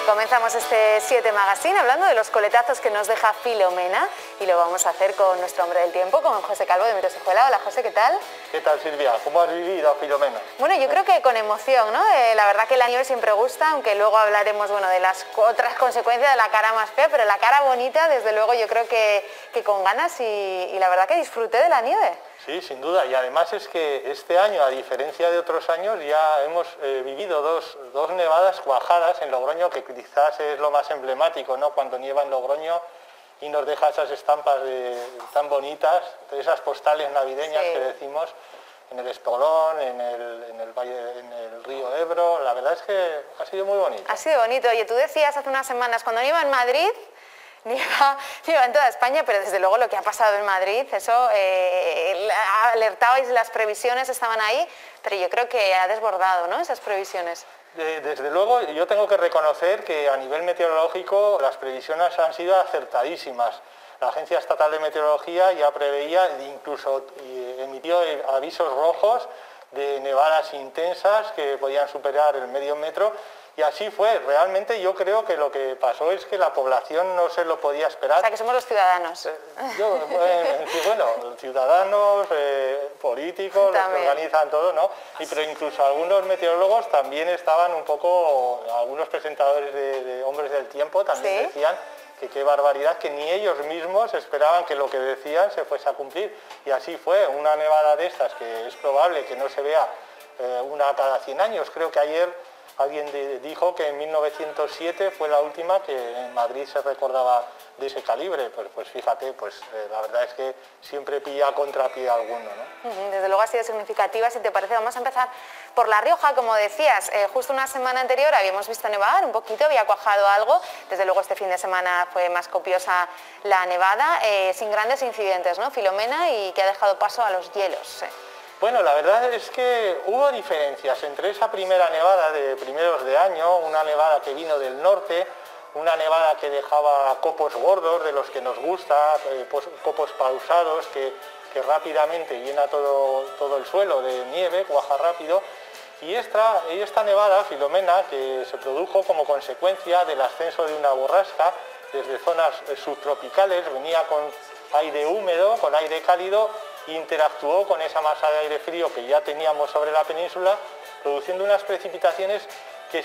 Comenzamos este 7 Magazine hablando de los coletazos que nos deja Filomena y lo vamos a hacer con nuestro hombre del tiempo, con José Calvo de Meteosejuela. Hola José, ¿qué tal? ¿Qué tal, Silvia? ¿Cómo has vivido a Filomena? Bueno, yo creo que con emoción, ¿no? La verdad que la nieve siempre gusta, aunque luego hablaremos, bueno, de las otras consecuencias de la cara más fea, pero la cara bonita, desde luego, yo creo que con ganas y la verdad que disfruté de la nieve. Sí, sin duda, y además es que este año, a diferencia de otros años, ya hemos vivido dos nevadas cuajadas en Logroño, que quizás es lo más emblemático, ¿no? Cuando nieva en Logroño y nos deja esas estampas tan bonitas, esas postales navideñas que decimos, en el Espolón, en el valle, en el río Ebro. La verdad es que ha sido muy bonito. Ha sido bonito. Oye, tú decías hace unas semanas, cuando nieva en Madrid, nieva en toda España, pero desde luego lo que ha pasado en Madrid, eso alertabais, las previsiones estaban ahí, pero yo creo que ha desbordado, ¿no?, esas previsiones. Desde luego, yo tengo que reconocer que a nivel meteorológico las previsiones han sido acertadísimas. La Agencia Estatal de Meteorología ya preveía, incluso emitió avisos rojos de nevadas intensas que podían superar el medio metro. Y así fue. Realmente yo creo que lo que pasó es que la población no se lo podía esperar. O sea, que somos los ciudadanos. Bueno, ciudadanos, políticos, los que organizan todo, ¿no? Pero incluso algunos meteorólogos también estaban un poco, algunos presentadores de Hombres del Tiempo también decían que qué barbaridad, que ni ellos mismos esperaban que lo que decían se fuese a cumplir. Y así fue. Una nevada de estas que es probable que no se vea una cada 100 años. Creo que ayer alguien dijo que en 1907 fue la última que en Madrid se recordaba de ese calibre. Pues fíjate, la verdad es que siempre pilla a contrapié alguno, ¿no? Desde luego ha sido significativa. Si te parece, vamos a empezar por La Rioja. Como decías, justo una semana anterior habíamos visto nevar un poquito, había cuajado algo. Desde luego este fin de semana fue más copiosa la nevada, sin grandes incidentes, ¿no, Filomena? Y que ha dejado paso a los hielos. Bueno, la verdad es que hubo diferencias entre esa primera nevada de primeros de año, una nevada que vino del norte, una nevada que dejaba copos gordos, de los que nos gusta, copos pausados, que rápidamente llena todo el suelo de nieve, cuaja rápido, y esta nevada, Filomena, que se produjo como consecuencia del ascenso de una borrasca desde zonas subtropicales, venía con aire húmedo, con aire cálido, interactuó con esa masa de aire frío que ya teníamos sobre la península, produciendo unas precipitaciones que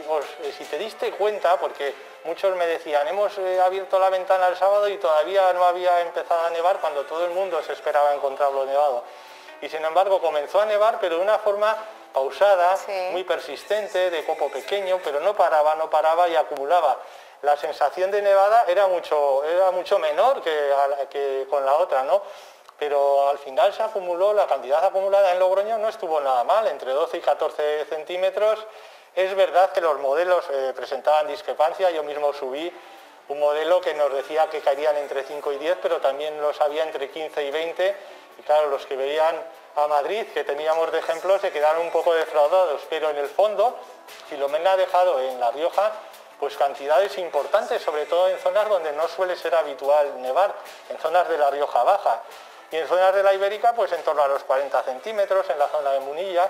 si te diste cuenta, porque muchos me decían, hemos abierto la ventana el sábado y todavía no había empezado a nevar cuando todo el mundo se esperaba encontrarlo nevado. Y sin embargo comenzó a nevar, pero de una forma pausada, muy persistente, de copo pequeño, pero no paraba y acumulaba. La sensación de nevada era mucho menor que con la otra, ¿no? Pero al final se acumuló, la cantidad acumulada en Logroño no estuvo nada mal, entre 12 y 14 centímetros. Es verdad que los modelos presentaban discrepancia, yo mismo subí un modelo que nos decía que caerían entre 5 y 10, pero también los había entre 15 y 20, y claro, los que veían a Madrid, que teníamos de ejemplo, se quedaron un poco defraudados, pero en el fondo, Filomena ha dejado en La Rioja pues cantidades importantes, sobre todo en zonas donde no suele ser habitual nevar, en zonas de La Rioja Baja. Y en zonas de la Ibérica, pues en torno a los 40 centímetros, en la zona de Munilla.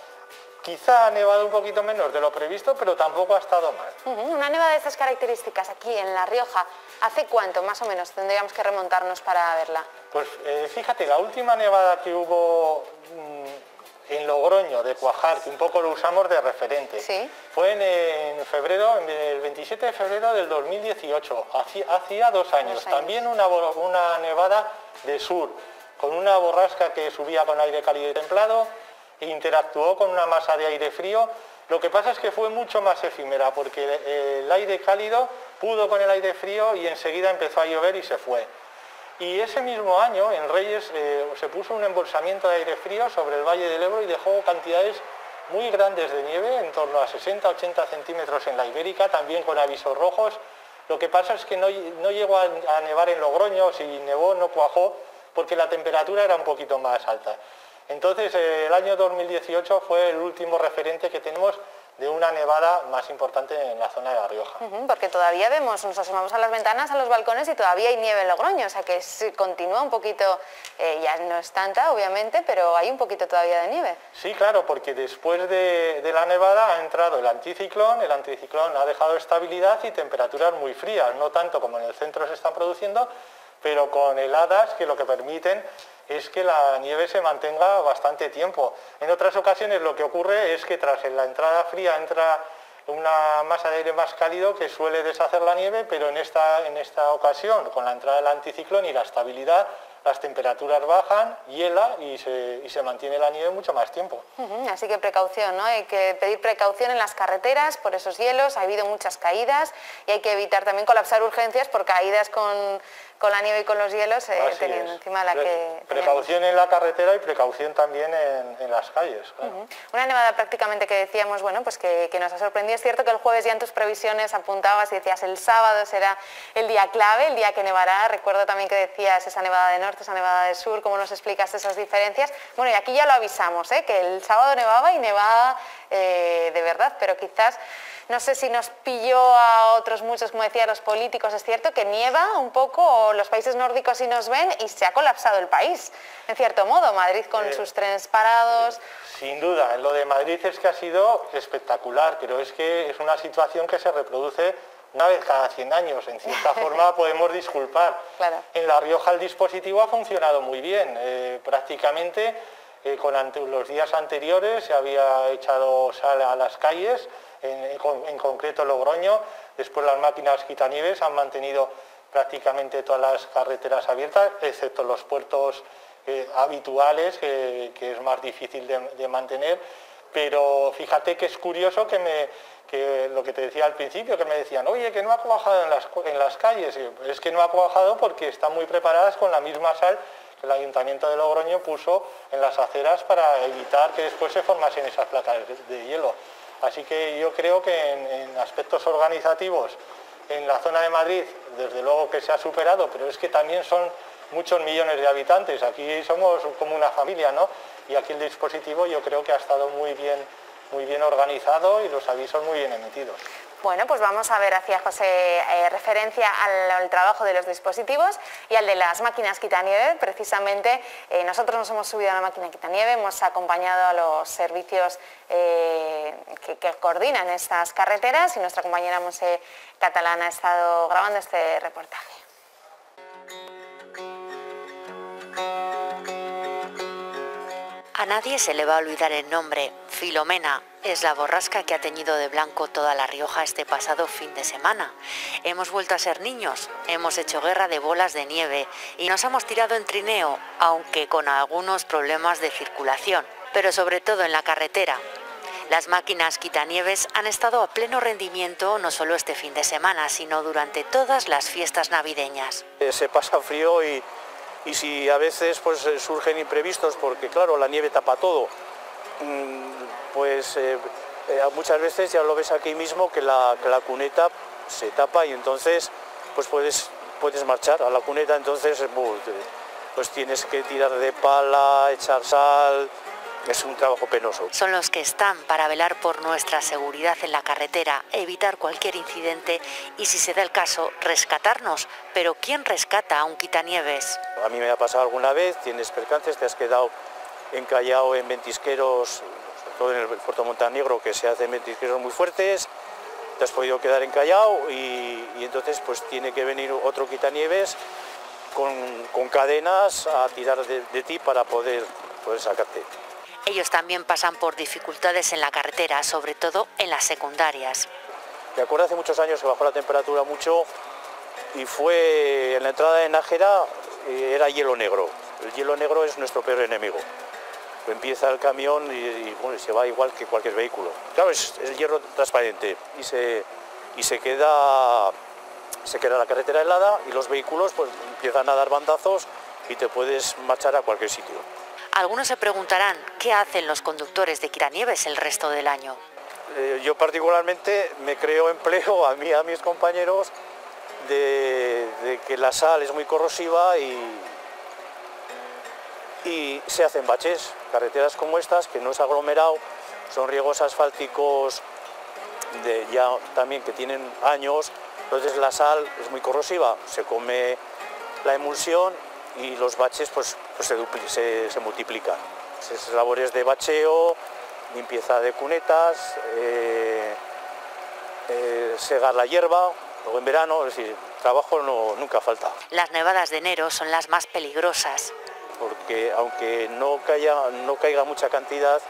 Quizá ha nevado un poquito menos de lo previsto, pero tampoco ha estado mal. Una nevada de estas características aquí en La Rioja, ¿hace cuánto más o menos tendríamos que remontarnos para verla? Pues fíjate, la última nevada que hubo en Logroño de cuajar, que un poco lo usamos de referente, fue en febrero, el 27 de febrero del 2018, hacía 2 años. También una nevada de sur, con una borrasca que subía con aire cálido y templado e interactuó con una masa de aire frío. Lo que pasa es que fue mucho más efímera, porque el aire cálido pudo con el aire frío y enseguida empezó a llover y se fue. Y ese mismo año en Reyes se puso un embolsamiento de aire frío sobre el Valle del Ebro y dejó cantidades muy grandes de nieve, en torno a 60-80 centímetros en la Ibérica, también con avisos rojos. Lo que pasa es que no llegó a nevar en Logroño, si nevó no cuajó, porque la temperatura era un poquito más alta. Entonces el año 2018 fue el último referente que tenemos de una nevada más importante en la zona de La Rioja. Porque todavía vemos, nos asomamos a las ventanas, a los balcones y todavía hay nieve en Logroño, o sea que continúa un poquito, ya no es tanta obviamente, pero hay un poquito todavía de nieve. Sí, claro, porque después de la nevada ha entrado el anticiclón ha dejado estabilidad y temperaturas muy frías, no tanto como en el centro se están produciendo, pero con heladas que lo que permiten es que la nieve se mantenga bastante tiempo. En otras ocasiones lo que ocurre es que tras la entrada fría entra una masa de aire más cálido que suele deshacer la nieve, pero en esta ocasión, con la entrada del anticiclón y la estabilidad, las temperaturas bajan, hiela y se mantiene la nieve mucho más tiempo. Así que precaución, ¿no? Hay que pedir precaución en las carreteras por esos hielos, ha habido muchas caídas y hay que evitar también colapsar urgencias por caídas con la nieve y con los hielos, teniendo encima la que precaución en la carretera y precaución también en las calles. Claro. Una nevada prácticamente que decíamos, bueno, pues que nos ha sorprendido. Es cierto que el jueves ya en tus previsiones apuntabas y decías el sábado será el día clave, el día que nevará. Recuerdo también que decías esa nevada de norte, esa nevada de sur, cómo nos explicas esas diferencias. Bueno, y aquí ya lo avisamos, que el sábado nevaba y nevaba de verdad, pero quizás no sé si nos pilló a otros muchos, como decían los políticos, es cierto que nieva un poco, o los países nórdicos sí nos ven y se ha colapsado el país, en cierto modo, Madrid con sus trenes parados. Sin duda, lo de Madrid es que ha sido espectacular, pero es que es una situación que se reproduce una vez cada 100 años, en cierta forma podemos disculpar. Claro. En La Rioja el dispositivo ha funcionado muy bien, prácticamente con los días anteriores se había echado sal a las calles, en concreto Logroño, después las máquinas quitanieves han mantenido prácticamente todas las carreteras abiertas, excepto los puertos habituales, que es más difícil de mantener, pero fíjate que es curioso que lo que te decía al principio, que me decían, oye, que no ha cuajado en las calles, es que no ha cuajado porque están muy preparadas con la misma sal que el Ayuntamiento de Logroño puso en las aceras para evitar que después se formasen esas placas de hielo. Así que yo creo que en aspectos organizativos en la zona de Madrid, desde luego que se ha superado, pero es que también son muchos millones de habitantes, aquí somos como una familia, ¿no? Y aquí el dispositivo yo creo que ha estado muy bien organizado y los avisos muy bien emitidos. Bueno, pues vamos a ver, hacía José referencia al trabajo de los dispositivos y al de las máquinas quitanieve. Precisamente nosotros nos hemos subido a la máquina quitanieve, hemos acompañado a los servicios que coordinan estas carreteras y nuestra compañera Monse Catalán ha estado grabando este reportaje. A nadie se le va a olvidar el nombre. Filomena es la borrasca que ha teñido de blanco toda La Rioja este pasado fin de semana. Hemos vuelto a ser niños, hemos hecho guerra de bolas de nieve y nos hemos tirado en trineo, aunque con algunos problemas de circulación, pero sobre todo en la carretera. Las máquinas quitanieves han estado a pleno rendimiento no solo este fin de semana, sino durante todas las fiestas navideñas. Se pasa frío y si a veces pues surgen imprevistos, porque claro, la nieve tapa todo, pues muchas veces ya lo ves aquí mismo que la cuneta se tapa y entonces pues puedes marchar a la cuneta, entonces pues tienes que tirar de pala, echar sal. Es un trabajo penoso. Son los que están para velar por nuestra seguridad en la carretera, evitar cualquier incidente y, si se da el caso, rescatarnos. Pero ¿quién rescata a un quitanieves? A mí me ha pasado alguna vez, tienes percances, te has quedado encallado en ventisqueros, sobre todo en el puerto Montenegro, que se hacen ventisqueros muy fuertes, te has podido quedar encallado y entonces pues tiene que venir otro quitanieves con cadenas a tirar de ti para poder sacarte. Ellos también pasan por dificultades en la carretera, sobre todo en las secundarias. Me acuerdo hace muchos años que bajó la temperatura mucho y fue en la entrada de Nájera, era hielo negro. El hielo negro es nuestro peor enemigo. Empieza el camión y bueno, se va igual que cualquier vehículo. Claro, es el hierro transparente y se queda la carretera helada y los vehículos pues empiezan a dar bandazos y te puedes marchar a cualquier sitio. Algunos se preguntarán qué hacen los conductores de quitanieves el resto del año. Yo particularmente me creo empleo a mí y a mis compañeros de que la sal es muy corrosiva y se hacen baches, carreteras como estas, que no es aglomerado, son riegos asfálticos ya también que tienen años, entonces la sal es muy corrosiva, se come la emulsión y los baches pues se multiplican. Esas labores de bacheo, limpieza de cunetas, segar la hierba, luego en verano, es decir, trabajo nunca falta. Las nevadas de enero son las más peligrosas. Porque aunque no caiga mucha cantidad,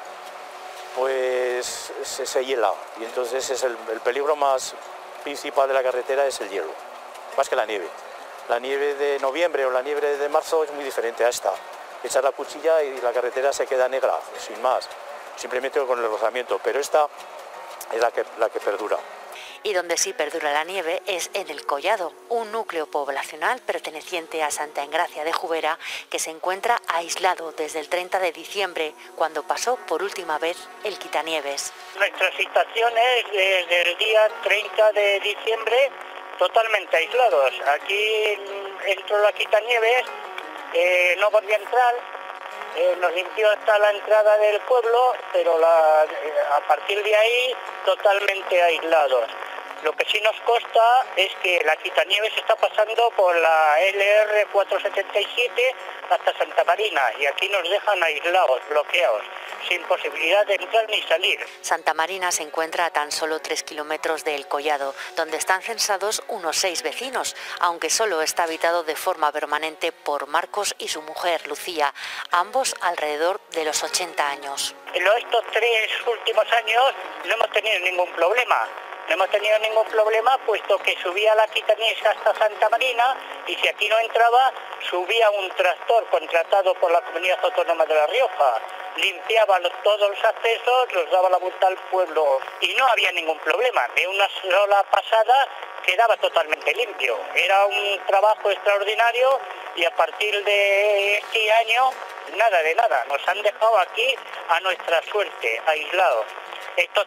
pues se hiela. Y entonces es el peligro más principal de la carretera es el hielo, más que la nieve. La nieve de noviembre o la nieve de marzo es muy diferente a esta. Echar la cuchilla y la carretera se queda negra, sin más, simplemente con el rozamiento, pero esta es la que perdura. Y donde sí perdura la nieve es en El Collado, un núcleo poblacional perteneciente a Santa Engracia de Jubera que se encuentra aislado desde el 30 de diciembre, cuando pasó por última vez el quitanieves. Nuestra situación es desde el día 30 de diciembre totalmente aislados. Aquí entró la quitanieves, no volvió a entrar, nos limpió hasta la entrada del pueblo, pero a partir de ahí totalmente aislados. Lo que sí nos consta es que la quitanieves está pasando por la LR 477 hasta Santa Marina y aquí nos dejan aislados, bloqueados, sin posibilidad de entrar ni salir. Santa Marina se encuentra a tan solo 3 kilómetros de El Collado, donde están censados unos 6 vecinos, aunque solo está habitado de forma permanente por Marcos y su mujer, Lucía, ambos alrededor de los 80 años. En estos 3 últimos años no hemos tenido ningún problema. No hemos tenido ningún problema puesto que subía la quitanieves hasta Santa Marina y si aquí no entraba, subía un tractor contratado por la Comunidad Autónoma de La Rioja. Limpiaba todos los accesos, los daba la vuelta al pueblo y no había ningún problema. De una sola pasada quedaba totalmente limpio. Era un trabajo extraordinario y a partir de este año, nada de nada. Nos han dejado aquí a nuestra suerte, aislados. Estos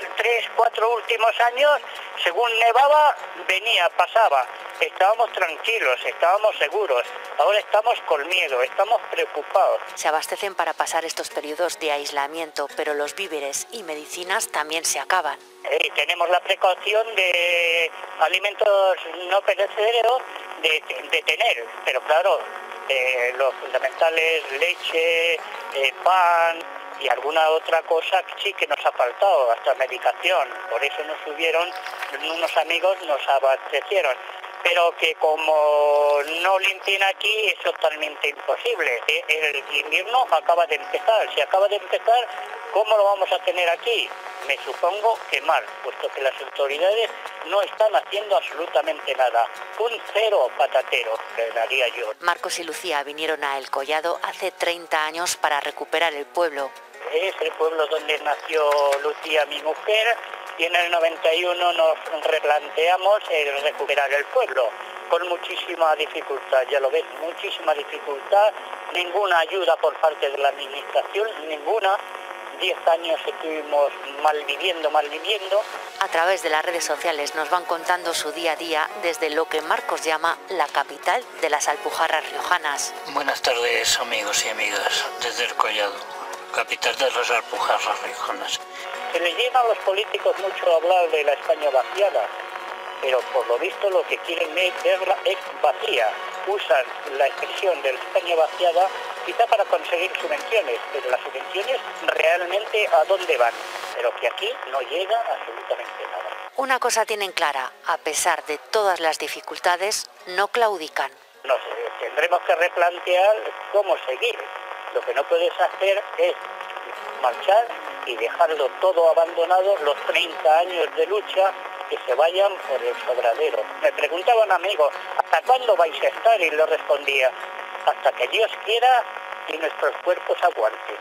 4 últimos años, según nevaba, venía, pasaba. Estábamos tranquilos, estábamos seguros. Ahora estamos con miedo, estamos preocupados. Se abastecen para pasar estos periodos de aislamiento, pero los víveres y medicinas también se acaban. Tenemos la precaución de alimentos no perecederos de tener, pero claro, los fundamentales, leche, pan y alguna otra cosa sí que nos ha faltado, hasta medicación. Por eso nos subieron, unos amigos nos abastecieron. Pero que como no limpien aquí es totalmente imposible. El invierno acaba de empezar. Si acaba de empezar, ¿cómo lo vamos a tener aquí? Me supongo que mal, puesto que las autoridades no están haciendo absolutamente nada. Un cero patatero, le daría yo. Marcos y Lucía vinieron a El Collado hace 30 años para recuperar el pueblo. Es el pueblo donde nació Lucía, mi mujer, y en el 91 nos replanteamos el recuperar el pueblo, con muchísima dificultad, ya lo ves, muchísima dificultad, ninguna ayuda por parte de la administración, ninguna. 10 años estuvimos malviviendo. A través de las redes sociales nos van contando su día a día desde lo que Marcos llama la capital de las alpujarras riojanas. Buenas tardes, amigos y amigas, desde El Collado, capital de las alpujarras riojanas. Se les llega a los políticos mucho hablar de la España vaciada, pero por lo visto lo que quieren es verla es vacía. Usan la expresión de la España vaciada quizá para conseguir subvenciones, pero las subvenciones realmente ¿a dónde van? Pero que aquí no llega absolutamente nada. Una cosa tienen clara, a pesar de todas las dificultades, no claudican. Nos tendremos que replantear cómo seguir. Lo que no puedes hacer es marchar y dejarlo todo abandonado, los 30 años de lucha, que se vayan por el sobradero. Me preguntaba un amigo, ¿hasta cuándo vais a estar? Y le respondía, hasta que Dios quiera y nuestros cuerpos aguanten.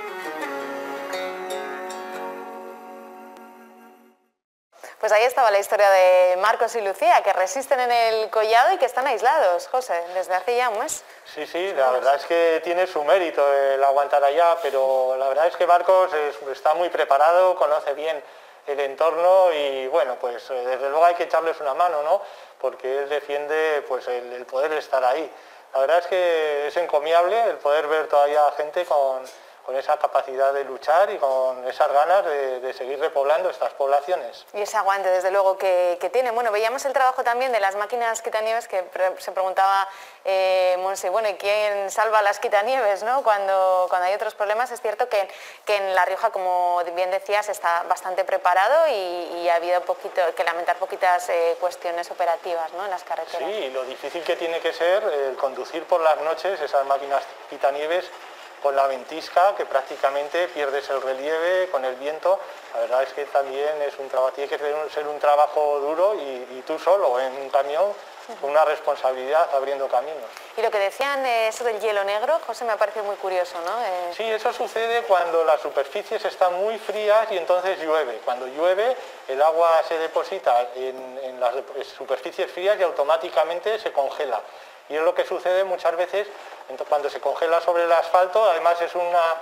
Pues ahí estaba la historia de Marcos y Lucía, que resisten en El Collado y que están aislados, José, desde hace ya un mes. Sí, la verdad es que tiene su mérito el aguantar allá, pero la verdad es que Marcos está muy preparado, conoce bien el entorno y bueno, pues desde luego hay que echarles una mano, ¿no? Porque él defiende pues el poder estar ahí. La verdad es que es encomiable el poder ver todavía gente con esa capacidad de luchar y con esas ganas de seguir repoblando estas poblaciones. Y ese aguante, desde luego, que tiene. Bueno, veíamos el trabajo también de las máquinas quitanieves, que se preguntaba Monse, bueno, ¿y quién salva las quitanieves, ¿no? Cuando hay otros problemas? Es cierto que en La Rioja, como bien decías, está bastante preparado y ha habido que lamentar poquitas cuestiones operativas, ¿no?, en las carreteras. Sí, lo difícil que tiene que ser el conducir por las noches esas máquinas quitanieves con la ventisca, que prácticamente pierdes el relieve con el viento. La verdad es que también es un trabajo, tiene que ser un trabajo duro y tú solo en un camión, con una responsabilidad abriendo caminos. Y lo que decían eso del hielo negro, José, me ha parecido muy curioso, ¿no? Sí, eso sucede cuando las superficies están muy frías y entonces llueve. Cuando llueve, el agua se deposita en las superficies frías y automáticamente se congela. Y es lo que sucede muchas veces cuando se congela sobre el asfalto. Además es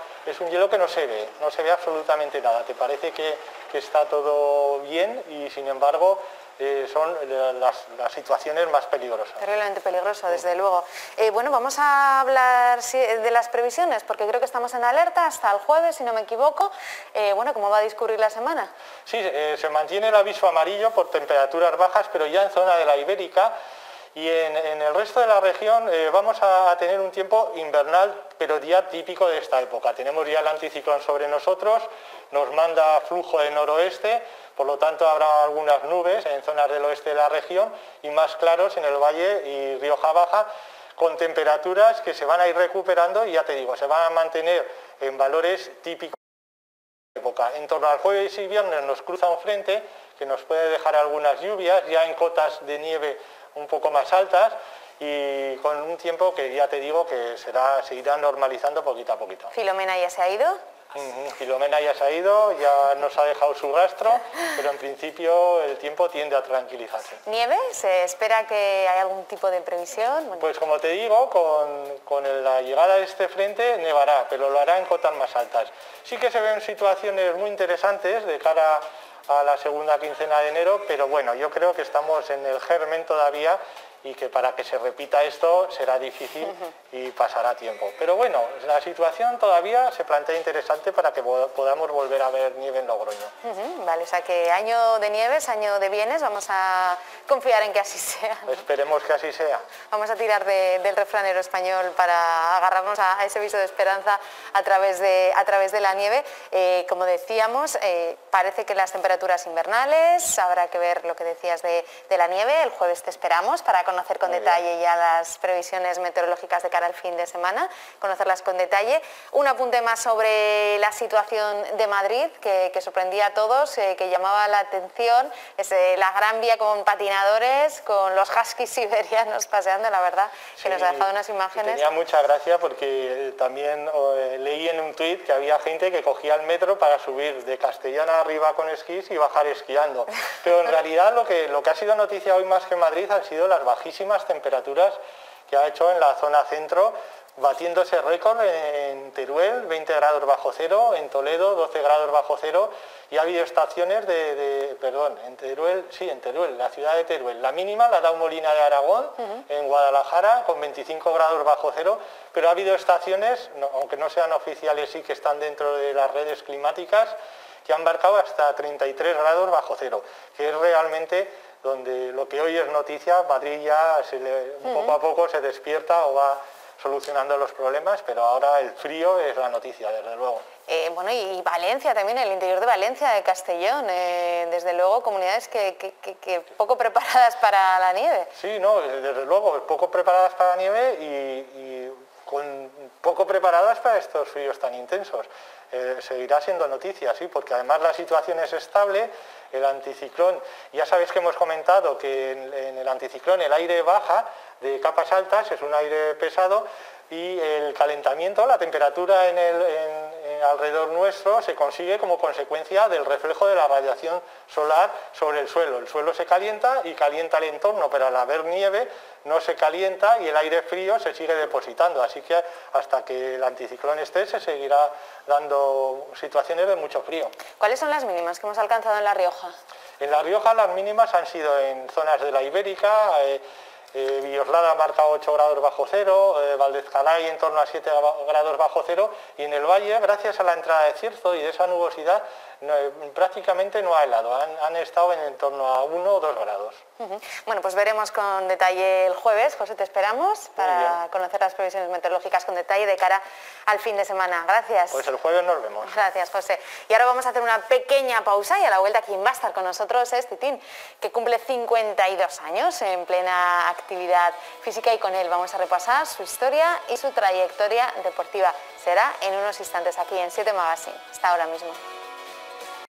un hielo que no se ve absolutamente nada. Te parece que está todo bien y sin embargo son las situaciones más peligrosas. Terriblemente peligroso, desde luego. Bueno, vamos a hablar de las previsiones, porque creo que estamos en alerta hasta el jueves, si no me equivoco. Bueno, ¿cómo va a discurrir la semana? Sí, se mantiene el aviso amarillo por temperaturas bajas, pero ya en zona de la Ibérica. Y en el resto de la región vamos a tener un tiempo invernal, pero ya típico de esta época. Tenemos ya el anticiclón sobre nosotros, nos manda flujo de noroeste, por lo tanto habrá algunas nubes en zonas del oeste de la región y más claros en el Valle y Rioja Baja, con temperaturas que se van a ir recuperando y ya te digo, se van a mantener en valores típicos de la época. En torno al jueves y viernes nos cruza un frente que nos puede dejar algunas lluvias, ya en cotas de nieve un poco más altas y con un tiempo que ya te digo que se irá normalizando poquito a poquito. ¿Filomena ya se ha ido? Filomena ya se ha ido, ya nos ha dejado su rastro, pero en principio el tiempo tiende a tranquilizarse. ¿Nieve? ¿Se espera que haya algún tipo de previsión? Bueno. Pues como te digo, con la llegada de este frente nevará, pero lo hará en cotas más altas. Sí que se ven situaciones muy interesantes de cara a la segunda quincena de enero, pero bueno, yo creo que estamos en el germen todavía y que para que se repita esto será difícil y pasará tiempo. Pero bueno, la situación todavía se plantea interesante para que podamos volver a ver nieve en Logroño. Vale, o sea que año de nieves, año de bienes, vamos a confiar en que así sea, ¿no? Esperemos que así sea. Vamos a tirar del refranero español para agarrarnos a ese viso de esperanza a través de la nieve. Como decíamos, parece que las temperaturas invernales, habrá que ver lo que decías de la nieve. El jueves te esperamos para conocer con detalle ya las previsiones meteorológicas de cara al fin de semana, conocerlas con detalle. Un apunte más sobre la situación de Madrid, que sorprendía a todos, que llamaba la atención, es la Gran Vía con patinadores, con los huskies siberianos paseando, la verdad, que nos ha dejado unas imágenes. Tenía mucha gracia porque también leí en un tuit que había gente que cogía el metro para subir de Castellana arriba con esquís y bajar esquiando. Pero en realidad lo que ha sido noticia hoy más que Madrid han sido las bajísimas temperaturas que ha hecho en la zona centro, batiéndose récord en Teruel, 20 grados bajo cero, en Toledo, 12 grados bajo cero, y ha habido estaciones en Teruel, la ciudad de Teruel. La mínima la da Molina de Aragón, en Guadalajara, con 25 grados bajo cero, pero ha habido estaciones, aunque no sean oficiales, sí que están dentro de las redes climáticas, que han marcado hasta 33 grados bajo cero, que es realmente donde lo que hoy es noticia. Madrid ya poco a poco se despierta o va solucionando los problemas, pero ahora el frío es la noticia, desde luego. Bueno, y Valencia también, el interior de Valencia, de Castellón, desde luego comunidades que poco preparadas para la nieve. Sí, no, desde luego, poco preparadas para la nieve y poco preparadas para estos fríos tan intensos. Seguirá siendo noticia, sí, porque además la situación es estable. El anticiclón, ya sabéis que hemos comentado que en el anticiclón el aire baja de capas altas, es un aire pesado, y el calentamiento, la temperatura alrededor nuestro se consigue como consecuencia del reflejo de la radiación solar sobre el suelo. El suelo se calienta y calienta el entorno, pero al haber nieve no se calienta y el aire frío se sigue depositando, así que hasta que el anticiclón esté se seguirá dando situaciones de mucho frío. ¿Cuáles son las mínimas que hemos alcanzado en La Rioja? En La Rioja las mínimas han sido en zonas de la Ibérica, Villoslada marca 8 grados bajo cero, Valdezcalay en torno a 7 grados bajo cero, y en el valle, gracias a la entrada de cierzo y de esa nubosidad, prácticamente no ha helado, han estado en torno a 1 o 2 grados. Bueno, pues veremos con detalle el jueves. José, te esperamos para conocer las previsiones meteorológicas con detalle de cara al fin de semana. Gracias. Pues el jueves nos vemos. Gracias, José. Y ahora vamos a hacer una pequeña pausa y a la vuelta quien va a estar con nosotros es Titín, que cumple 52 años en plena actividad física, y con él vamos a repasar su historia y su trayectoria deportiva. Será en unos instantes aquí en 7 Magazine. Hasta ahora mismo.